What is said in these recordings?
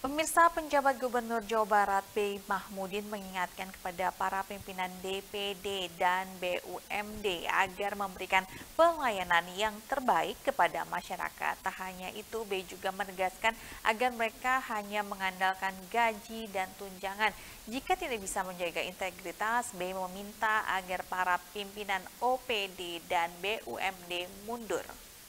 Pemirsa, penjabat Gubernur Jawa Barat B. Mahmudin mengingatkan kepada para pimpinan DPD dan BUMD agar memberikan pelayanan yang terbaik kepada masyarakat. Tak hanya itu, B juga menegaskan agar mereka hanya mengandalkan gaji dan tunjangan. Jika tidak bisa menjaga integritas, B meminta agar para pimpinan OPD dan BUMD mundur.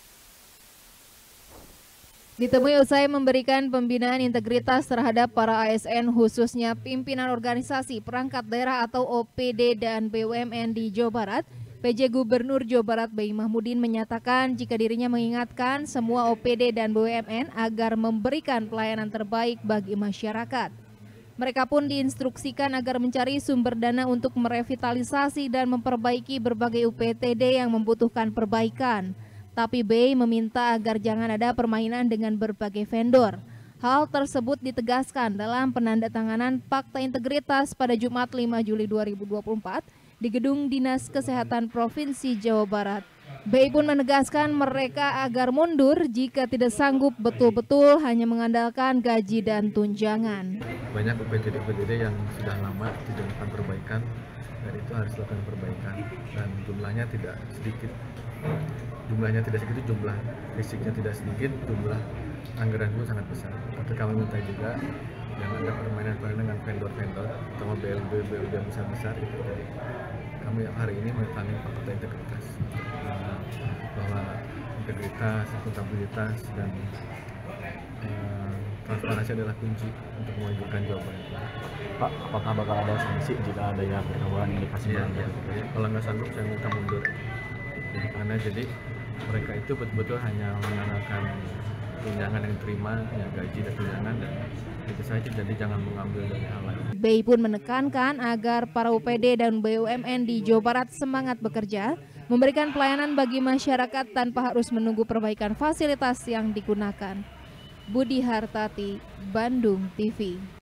Ditemui usai memberikan pembinaan integritas terhadap para ASN khususnya pimpinan organisasi perangkat daerah atau OPD dan BUMN di Jawa Barat, PJ Gubernur Jawa Barat B. Mahmudin menyatakan jika dirinya mengingatkan semua OPD dan BUMN agar memberikan pelayanan terbaik bagi masyarakat. Mereka pun diinstruksikan agar mencari sumber dana untuk merevitalisasi dan memperbaiki berbagai UPTD yang membutuhkan perbaikan. Tapi B meminta agar jangan ada permainan dengan berbagai vendor. Hal tersebut ditegaskan dalam penandatanganan Fakta Integritas pada Jumat 5 Juli 2024 di Gedung Dinas Kesehatan Provinsi Jawa Barat. B pun menegaskan mereka agar mundur jika tidak sanggup betul-betul hanya mengandalkan gaji dan tunjangan. Banyak UPTD yang sudah lama tidak melakukan perbaikan, dan itu harus dilakukan perbaikan, dan jumlahnya tidak sedikit. Jumlah fisiknya tidak sedikit, jumlah anggaran juga sangat besar. Tapi kami minta juga jangan ada permainan dengan vendor-vendor, terutama BUMD yang besar itu. Kami hari ini menentang fakta integritas, bahwa integritas, akuntabilitas, dan transparansi adalah kunci untuk memajukan Jawa Barat. Pak, apakah bakal ada sanksi jika adanya perkembangan indikasi melanggar? Kalau nggak sanggup, saya minta mundur. Karena jadi mereka itu betul-betul hanya mengandalkan tunjangan yang diterima, ya gaji dan tunjangan, dan itu saja, jadi jangan mengambil dari hal lain. B pun menekankan agar para UPD dan BUMN di Jawa Barat semangat bekerja, memberikan pelayanan bagi masyarakat tanpa harus menunggu perbaikan fasilitas yang digunakan. Budi Hartati, Bandung TV.